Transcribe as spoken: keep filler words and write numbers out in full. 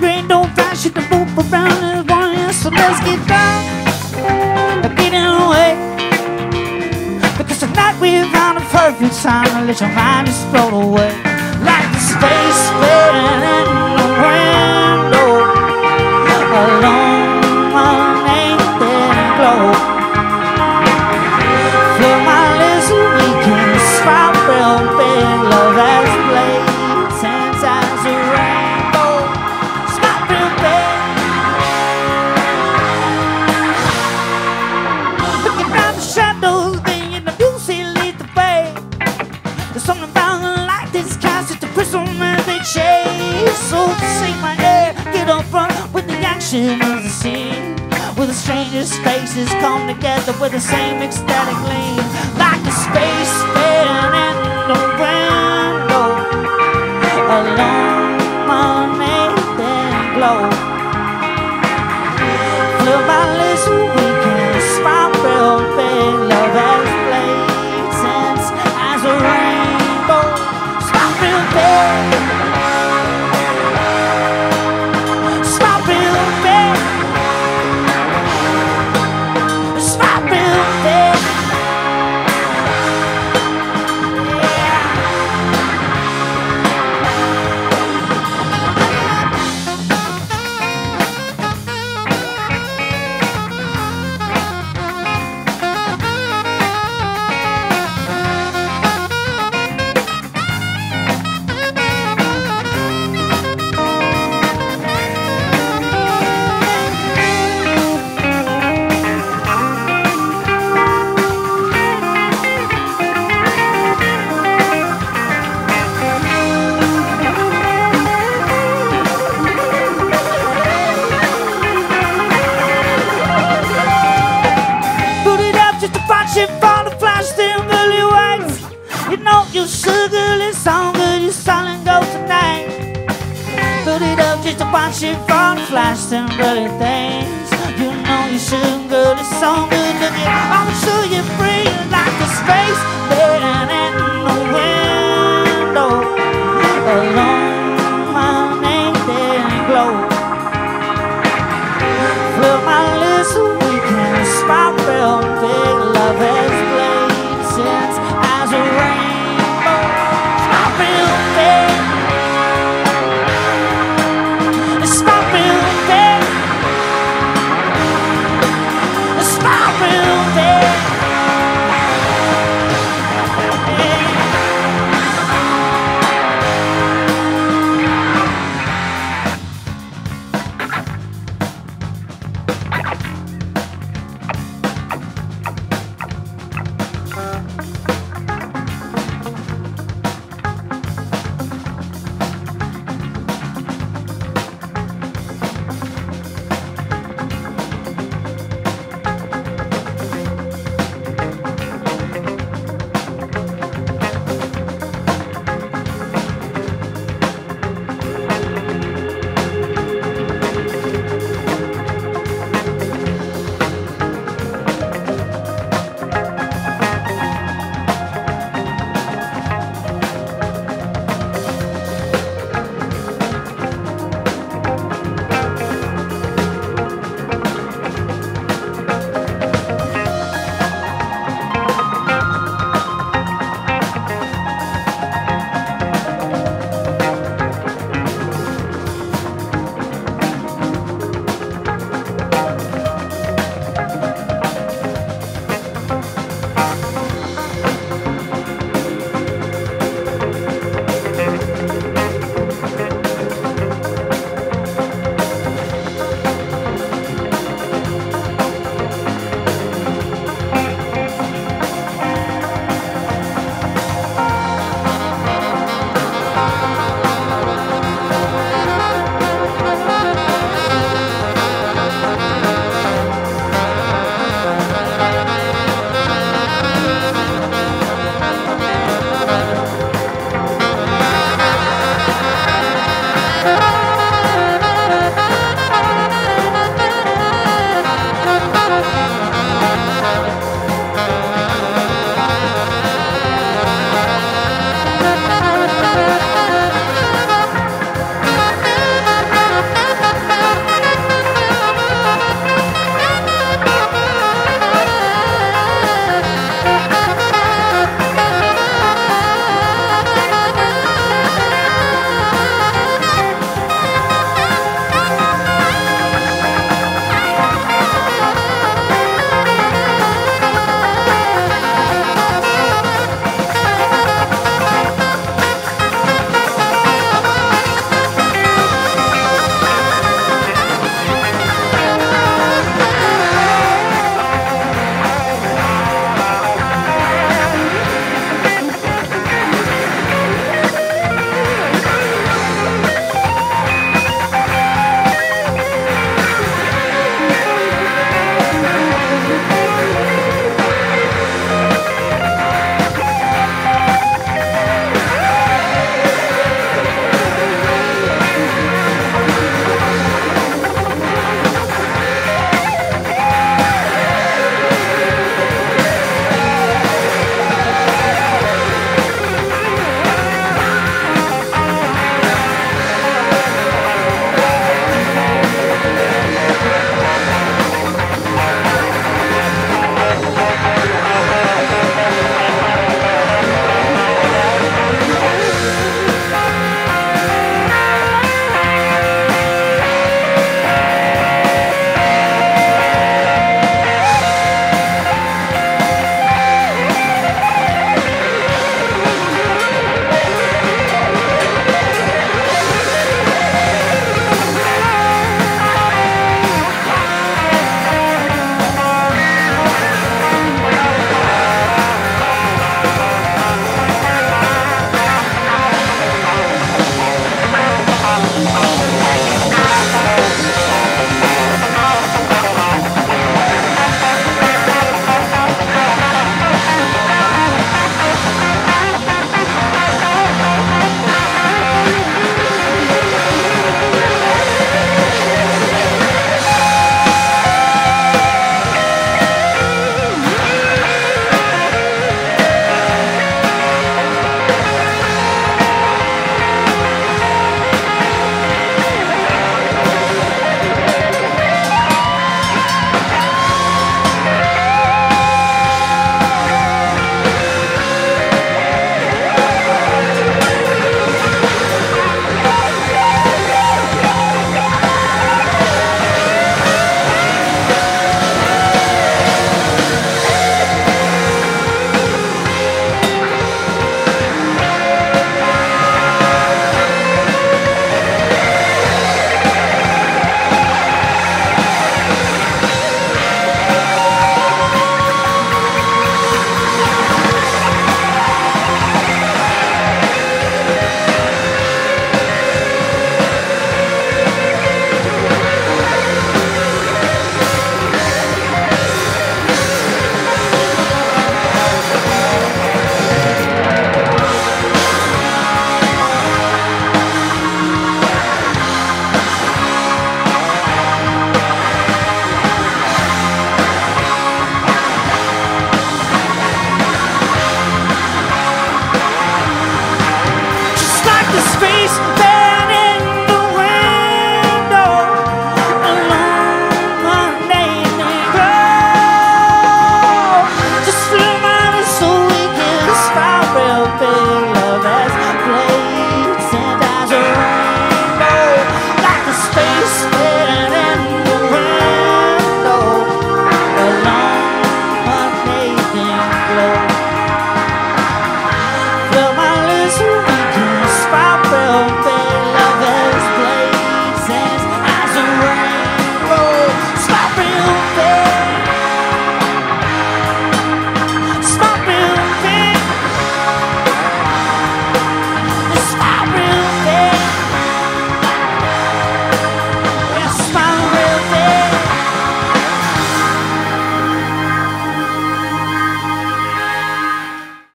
green, don't flash it, the boop around this one. So let's get down, getting away. Because tonight we found a perfect time to let your mind explode away. Like the space spreading in the window, alone underneath that glow. Fill my lips so we can swap real big. Love has blades, hands as a rainbow. Swap real big. Looking down the shadows, then you know you see lead the way. There's something about the light this cast at the crystal man they chase. So sing my air, get up front with the action of the scene. Where the strangest faces come together with the same ecstatic gleam. Like the space spinning in the window, alone underneath that glow. Fill my lips so we can spot real big. Love has blades, sense as a rainbow. Spot real big. Spot real big. Spot real big. Put it up just to watch it fall to flash them early waves. You know you sugar, it's song good, you silent go tonight. Put it up just to watch it fall to flash them early things. You know you sugar, it's song good, look it, I'ma show you free like the space there in the window. Alone